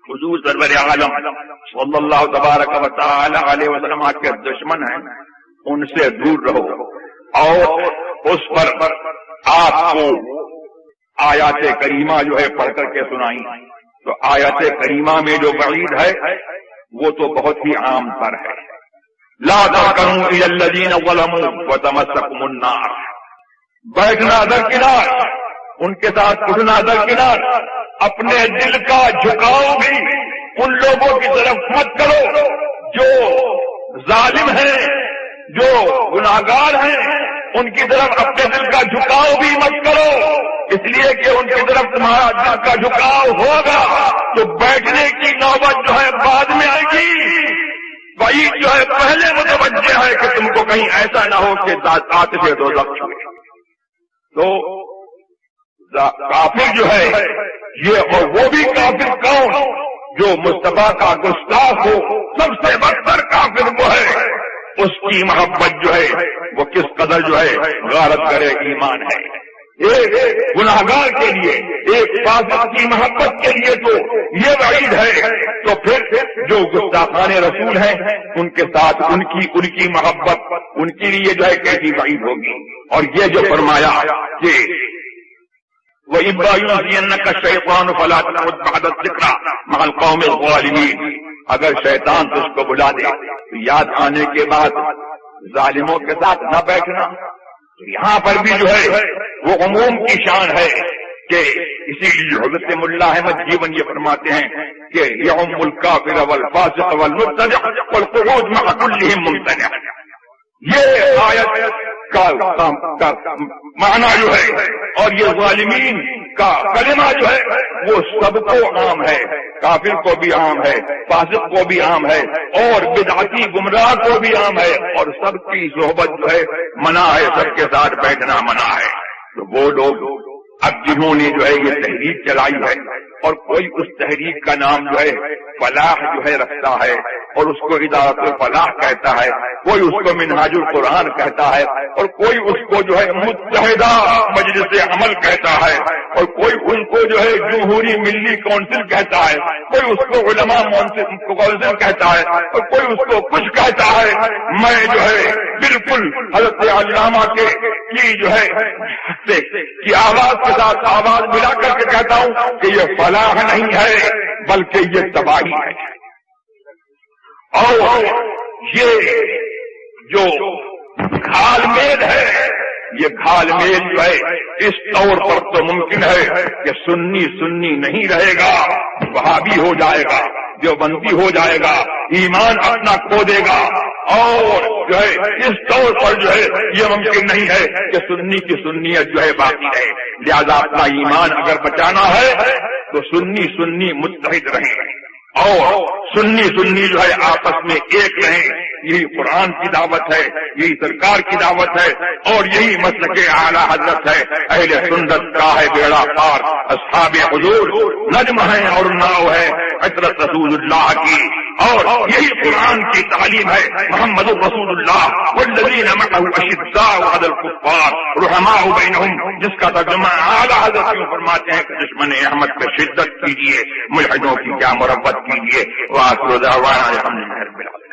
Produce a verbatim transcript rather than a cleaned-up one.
حضور سرور عالم صلی اللہ تبارک و تعالی علیہ وسلم کے دشمن ہیں، ان سے دور رہو، اور اس پر آپ کو آیات کریمہ جو ہے پڑھ کر کے سنائی۔ تو آیات کریمہ میں جو وعید ہے وہ تو بہت ہی عام تر ہے، لا ترکنوا الی الذین ظلموا وتمسکم النار، بیٹھنا درکنار، ان کے ساتھ اٹھنا درکنار، اپنے دل کا جھکاؤ بھی ان لوگوں کی طرف مت کرو جو ظالم ہیں، جو گناہگار ہیں، ان کی طرف اپنے دل کا جھکاؤ بھی مت کرو، اس لیے کہ ان کی طرف تمہارا دل کا جھکاؤ ہوگا تو بیٹھنے کی نوبت جو ہے بعد میں آئے گی۔ وعید جو ہے پہلے متوجہ ہے کہ تم کو کہیں ایسا نہ ہو کہ آتش دوزخ چھوئے۔ تو کافر جو ہے یہ، اور وہ بھی کافر کون جو مصطفیٰ کا گستاخ ہو، سب سے بدتر کافر وہ ہے، اس کی محبت جو ہے وہ کس قدر جو ہے غارت کرے ایمان ہے۔ ایک گناہگار کے لیے، ایک فاسق کی محبت کے لیے تو یہ وعید ہے، تو پھر جو گستاخان رسول ہیں ان کے ساتھ ان کی ان کی محبت ان کے لیے جو ہے کیسی وعید ہوگی۔ اور یہ جو فرمایا کہ وَإِمَّا يُنْسِيَنَّكَ الشَّيْطَانُ فَلَا تَقْعُدْ بَعْدَ الذِّكْرَىٰ مَعَ الْقَوْمِ الظَّالِمِينَ، اگر شیطان تجھ کو بلا دے تو یاد آنے کے بعد ظالموں کے ساتھ نہ بیٹھنا۔ یہاں پر بھی جو ہے وہ عموم کی شان ہے کہ اسی لیے حضرت ملا احمد جیون یہ فرماتے ہیں کہ یعم الکافر والفاسق والمبتدع والقعود مع کلہم ممتنع۔ یہ آیت کا معنی جو ہے اور یہ ظالمین کا کلمہ جو ہے وہ سب کو عام ہے، کافر کو بھی عام ہے، فاسق کو بھی عام ہے، اور بدعتی گمراہ کو بھی عام ہے، اور سب کی صحبت جو ہے منع ہے، سب کے ساتھ بیٹھنا منع ہے۔ تو وہ لوگ اب جنہوں نے جو ہے یہ تحریک چلائی ہے، اور کوئی اس تحریک کا نام جو ہے فلاح جو ہے رکھتا ہے اور اس کو ادارت الفلاح کہتا ہے، کوئی اس کو منہاج القرآن کہتا ہے، اور کوئی اس کو جو ہے متحدہ مجلس عمل کہتا ہے، اور کوئی ان کو جو ہے جمہوری ملی کونسل کہتا ہے، کوئی اس کو علماء کونسل کہتا ہے، اور کوئی اس کو کچھ کہتا ہے۔ میں جو ہے بالکل حضرت علامہ کے کی جو ہے کی آواز کے ساتھ آواز ملا کر کے کہتا ہوں کہ یہ فلاح نہیں ہے بلکہ یہ تباہی ہے۔ اور یہ جو گھال میل ہے، یہ گھال میل جو ہے اس طور پر تو ممکن ہے کہ سنی سنی نہیں رہے گا، وہابی ہو جائے گا، دیوبندی ہو جائے گا، ایمان اپنا کھو دے گا، اور جو ہے اس طور پر جو ہے یہ ممکن نہیں ہے کہ سنی کی سنیت جو ہے باقی رہے۔ لہذا اپنا ایمان اگر بچانا ہے تو سنی سنی متحد رہیں، اور سنی سنی جو ہے آپس میں ایک رہیں۔ یہی قرآن کی دعوت ہے، یہی سرکار کی دعوت ہے، اور یہی مسلک اعلیٰ حضرت ہے۔ اہل سنت کا ہے بیڑا پار، اصحاب حضور نجم ہے اور ناؤ ہے عطرت رسول اللہ کی، اور یہی قرآن کی تعلیم ہے محمد رسول اللہ والذین معه اشداء علی الکفار رحماء بینہم، جس کا ترجمہ اعلیٰ حضرت کیوں فرماتے ہیں کہ دشمن احمد پہ شدت کیجیے، ملحدوں کی کیا مربت کیجیے۔ وآخر دعوانا الحمد للہ رب العالمین۔